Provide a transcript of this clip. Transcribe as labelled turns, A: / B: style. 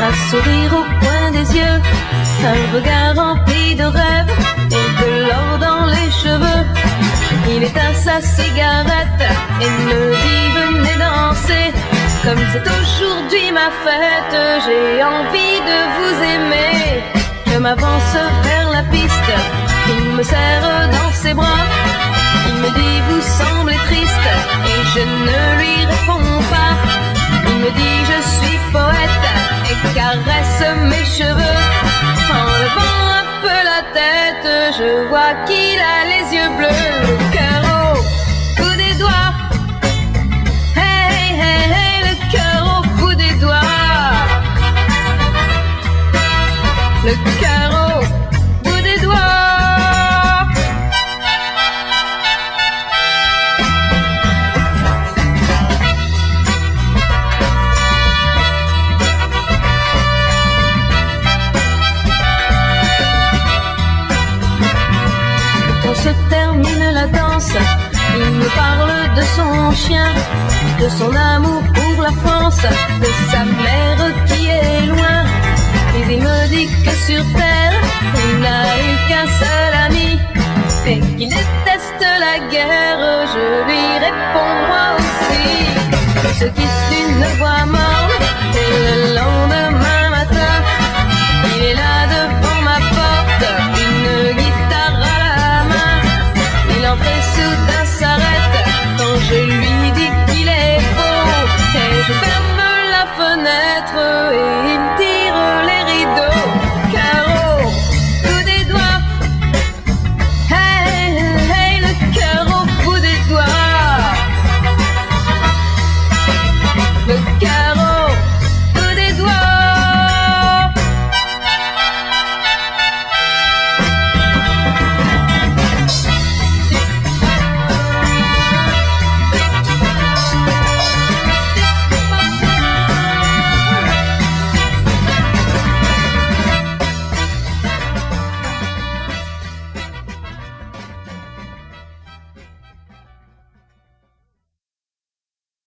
A: un sourire au coin des yeux, un regard rempli de rêves et de l'or dans les cheveux. Il éteint sa cigarette et me dit venez danser. Comme c'est aujourd'hui ma fête, j'ai envie de vous aimer. Je m'avance vers la piste, il me serre dans ses bras. Il me dit vous semblez triste et je ne lui réponds pas. Il me dit je suis poète et caresse mes cheveux. En levant un peu la tête, je vois qu'il a les yeux bleus. Le cœur au bout des doigts, hey hey hey, le cœur au bout des doigts. Le cœur au bout des doigts. Se termine la danse, il me parle de son chien, de son amour pour la France, de sa mère qui est loin. Et il me dit que sur terre, il n'a eu qu'un seul ami, et qu'il déteste la guerre. Je lui